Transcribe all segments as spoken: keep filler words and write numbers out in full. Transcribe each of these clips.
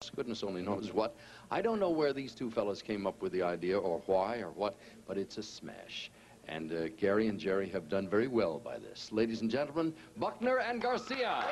goodness only knows what. I don't know where these two fellas came up with the idea or why or what, but it's a smash. And uh, Gary and Jerry have done very well by this. Ladies and gentlemen, Buckner and Garcia.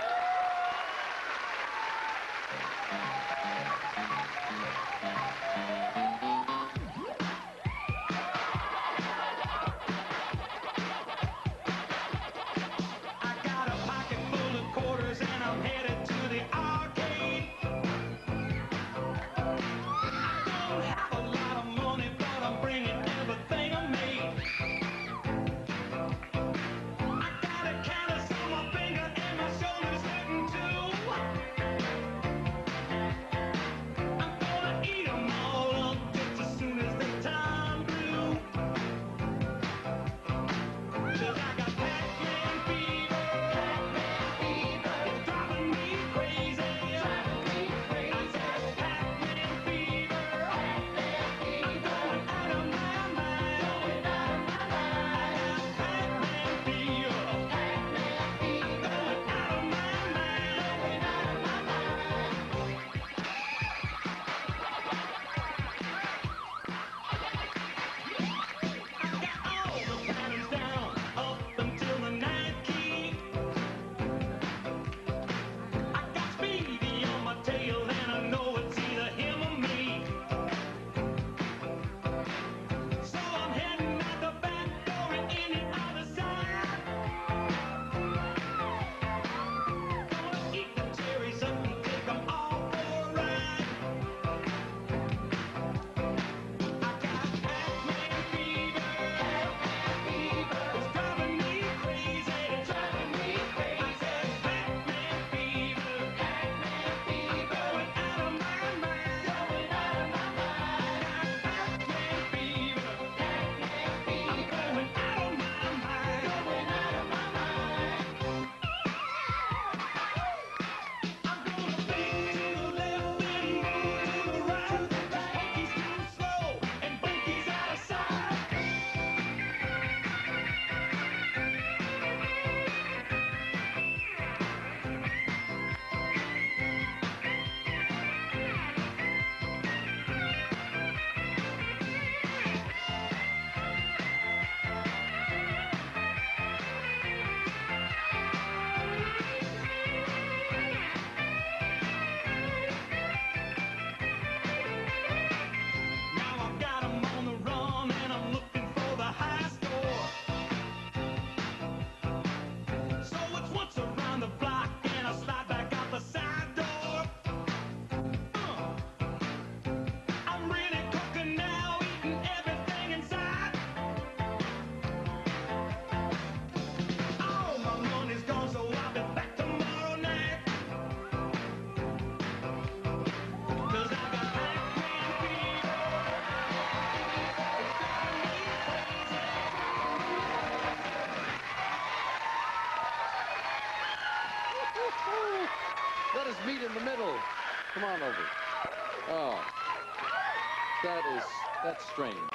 Let us meet in the middle. Come on over. Oh, that is, that's strange.